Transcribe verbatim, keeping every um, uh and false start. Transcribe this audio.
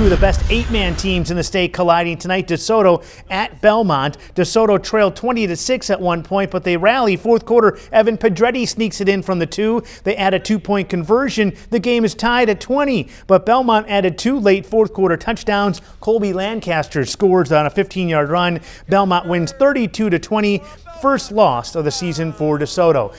two of the best eight-man teams in the state colliding tonight. DeSoto at Belmont. DeSoto trailed twenty to six at one point, but they rally. Fourth quarter, Evan Pedretti sneaks it in from the two. They add a two-point conversion. The game is tied at twenty, but Belmont added two late fourth quarter touchdowns. Colby Lancaster scores on a fifteen-yard run. Belmont wins thirty-two to twenty. First loss of the season for DeSoto.